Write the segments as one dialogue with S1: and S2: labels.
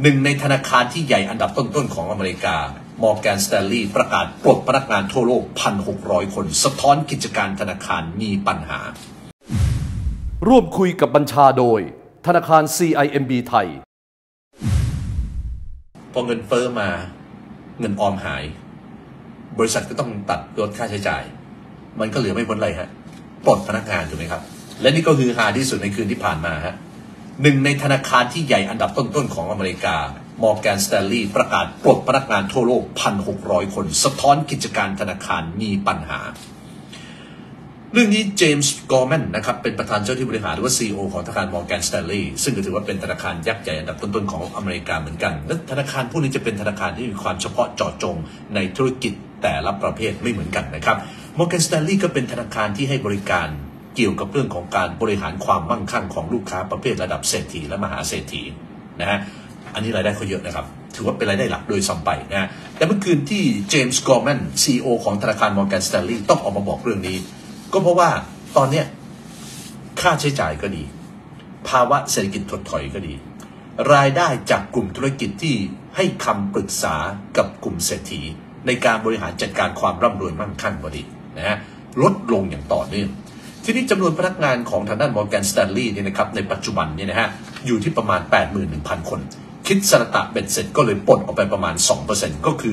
S1: หนึ่งในธนาคารที่ใหญ่อันดับต้นๆของอเมริกามอร์แกนสแตนลีย์ประกาศปลดพนักงานทั่วโลก 1,600 คนสะท้อนกิจการธนาคารมีปัญหา
S2: ร่วมคุยกับบัญชาโดยธนาคาร CIMB ไทย
S1: พอเงินเฟ้อมาเงินออมหายบริษัทก็ต้องตัดลดค่าใช้จ่ายมันก็เหลือไม่พ้นอะไรฮะปลดพนักงานถูกไหมครับและนี่ก็คือฮาที่สุดในคืนที่ผ่านมาฮะหนึ่งในธนาคารที่ใหญ่อันดับต้นๆของอเมริกามอร์แกนสแตนลีย์ประกาศปลดพนักงานทั่วโลก 1,600 คนสะท้อนกิจการธนาคารมีปัญหาเรื่องนี้เจมส์กอร์แมนนะครับเป็นประธานเจ้าที่บริหารหรือว่า CEO ของธนาคารมอร์แกนสแตนลีย์ซึ่งก็ถือว่าเป็นธนาคารยักษ์ใหญ่อันดับต้นๆของอเมริกาเหมือนกันและธนาคารพวกนี้จะเป็นธนาคารที่มีความเฉพาะเจาะจงในธุรกิจแต่ละประเภทไม่เหมือนกันนะครับมอร์แกนสแตนลีย์ก็เป็นธนาคารที่ให้บริการเกี่ยวกับเรื่องของการบริหารความมั่งคั่งของลูกค้าประเภทระดับเศรษฐีและมหาเศรษฐีนะฮะอันนี้รายได้เขาเยอะนะครับถือว่าเป็นรายได้หลักโดยซ้ำไปนะฮะแต่เมื่อคืนที่เจมส์กอร์แมน CEO ของธนาคารมอร์แกนสแตนลีย์ต้องออกมาบอกเรื่องนี้ก็เพราะว่าตอนนี้ค่าใช้จ่ายก็ดีภาวะเศรษฐกิจถดถอยก็ดีรายได้จากกลุ่มธุรกิจที่ให้คำปรึกษากับกลุ่มเศรษฐีในการบริหารจัดการความร่ำรวยมั่งคั่งก็ดีนะฮะลดลงอย่างต่อเนื่องทีนี้จำนวนพนักงานของทางด้านมอร์แกนสแตนลีย์เนี่ยนะครับในปัจจุบันเนี่ยนะฮะอยู่ที่ประมาณ 81,000 คนคิดสรตะเบ็ดเสร็จก็เลยปลดออกไปประมาณ 2% ก็คือ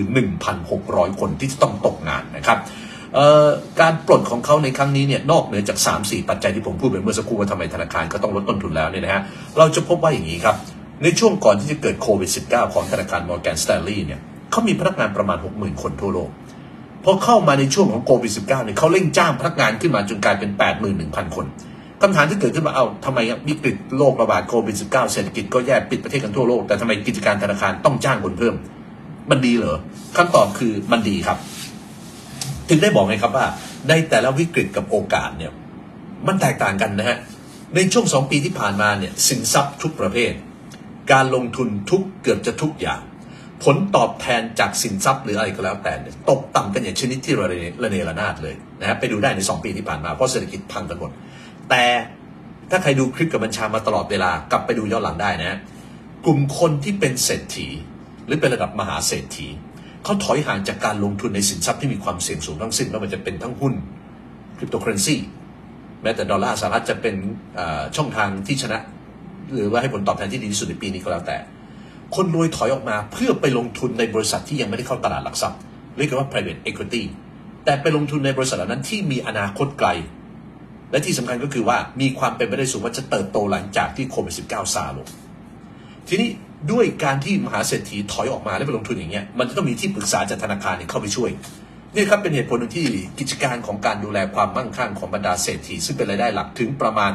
S1: 1,600 คนที่จะต้องตกงานนะครับการปลดของเขาในครั้งนี้เนี่ยนอกเหนือจาก 3-4 ปัจจัยที่ผมพูดไปเมื่อสักครู่ว่าทำไมธนาคารก็ต้องลดต้นทุนแล้วเนี่ยนะฮะเราจะพบว่าอย่างนี้ครับในช่วงก่อนที่จะเกิดโควิด -19 ของธนาคารมอร์แกนสแตนลีย์เนี่ยเขามีพนักงานประมาณ 60,000 คนทั่วโลกพอเข้ามาในช่วงของโควิด -19 เนี่ยเขาเร่งจ้างพนักงานขึ้นมาจนกลายเป็น 81,000 คนคำถามที่เกิดขึ้นมาทำไมวิกฤตโรคระบาดโควิด -19 เศรษฐกิจก็แย่ปิดประเทศกันทั่วโลกแต่ทำไมกิจการธนาคารต้องจ้างคนเพิ่มมันดีเหรอคำตอบคือมันดีครับถึงได้บอกไงครับว่าในแต่ละวิกฤตกับโอกาสเนี่ยมันแตกต่างกันนะฮะในช่วง2 ปีที่ผ่านมาเนี่ยสินทรัพย์ทุกประเภทการลงทุนเกือบจะทุกอย่างผลตอบแทนจากสินทรัพย์หรืออะไรก็แล้วแต่เนี่ยตกต่ำกันอย่างชนิดที่ระเนระนาดเลยนะฮะไปดูได้ใน2 ปีที่ผ่านมาเพราะเศรษฐกิจพังกันหมดแต่ถ้าใครดูคลิปกับบัญชามาตลอดเวลากลับไปดูย้อนหลังได้นะกลุ่มคนที่เป็นเศรษฐีหรือเป็นระดับมหาเศรษฐีเขาถอยห่างจากการลงทุนในสินทรัพย์ที่มีความเสี่ยงสูงทั้งสิ้นไม่ว่าจะเป็นทั้งหุ้นคริปโตเคอเรนซีแม้แต่ดอลลาร์สหรัฐจะเป็นช่องทางที่ชนะหรือว่าให้ผลตอบแทนที่ดีที่สุดในปีนี้ก็แล้วแต่คนรวยถอยออกมาเพื่อไปลงทุนในบริษัทที่ยังไม่ได้เข้าตลาดหลักทรัพย์เรียกว่า private equity แต่ไปลงทุนในบริษัทเหล่านั้นที่มีอนาคตไกลและที่สำคัญก็คือว่ามีความเป็นไปได้สูงว่าจะเติบโตหลังจากที่โควิด -19 ซาลงทีนี้ด้วยการที่มหาเศรษฐีถอยออกมาและไปลงทุนอย่างเงี้ยมันจะต้องมีที่ปรึกษาจากธนาคารเข้าไปช่วยนี่ครับเป็นเหตุผลหนึ่งที่กิจการของการดูแลความมั่งคั่งของบรรดาเศรษฐีซึ่งเป็นรายได้หลักถึงประมาณ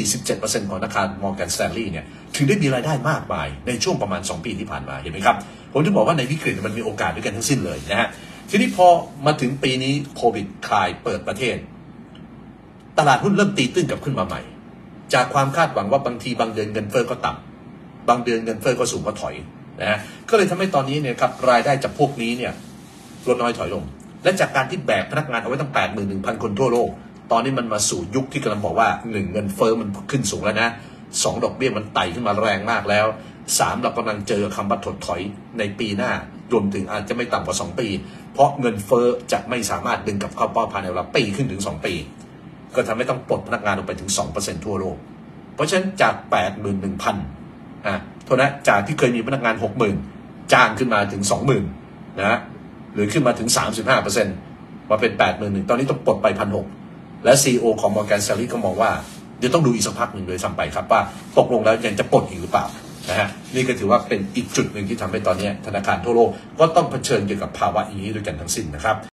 S1: 47% ของธนาคารมอร์แกนสแตนลีย์เนี่ยถึงได้มีรายได้มากมายในช่วงประมาณ2 ปีที่ผ่านมาเห็นไหมครับผมถึงบอกว่าในวิกฤตมันมีโอกาสด้วยกันทั้งสิ้นเลยนะฮะทีนี้พอมาถึงปีนี้โควิดคลายเปิดประเทศตลาดหุ้นเริ่มตีตื้นกลับขึ้นมาใหม่จากความคาดหวังว่าบางทีบางเดือนเงินเฟ้อก็ต่ำบางเดือนเงินเฟ้อก็สูงก็ถอยนะฮะก็เลยทำให้ตอนนี้เนี่ยครับรายได้จากพวกนี้เนี่ยลดน้อยถอยลงและจากการที่แบกพนักงานเอาไว้ตั้ง 81,000 คนทั่วโลกตอนนี้มันมาสู่ยุคที่กำลังบอกว่า1เงินเฟ้อมันขึ้นสูงแล้วนะ2ดอกเบี้ยมันไต่ขึ้นมาแรงมากแล้ว3เรากำลังเจอคำว่าถดถอยในปีหน้ารวมถึงอาจจะไม่ต่ำกว่า2 ปีเพราะเงินเฟ้อจะไม่สามารถดึงกลับเข้าเป้าภายในเวลาปีขึ้นถึง2 ปีก็ทำให้ต้องปลดพนักงานลงไปถึง 2% ทั่วโลกเพราะฉะนั้นจาก 81,000 โทษนะจากที่เคยมีพนักงาน 60,000 จ้างขึ้นมาถึง 20,000 นะหรือขึ้นมาถึง 35% มาเป็น 81,000 ตอนนี้ต้องปลดไป 1,600 และ CEO ของ Morgan Stanley ก็มองว่าเดี๋ยวต้องดูอีกสักพักหนึ่งโดยซ้ำไปครับว่าตกลงแล้วยังจะปลดอีกหรือเปล่านะฮะนี่ก็ถือว่าเป็นอีกจุดหนึ่งที่ทำให้ตอนนี้ธนาคารทั่วโลกก็ต้องเผชิญเกี่ยวกับภาวะอย่างนี้ด้วยกันทั้งสิ้นนะครับ